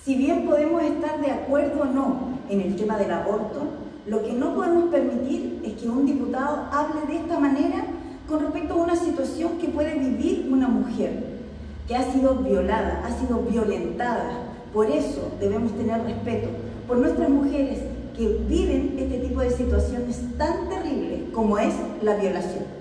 Si bien podemos estar de acuerdo o no en el tema del aborto, lo que no podemos permitir es que un diputado hable de esta manera con respecto a una situación que puede vivir una mujer que ha sido violada, ha sido violentada. Por eso debemos tener respeto por nuestras mujeres que viven este tipo de situaciones tan terribles como es la violación.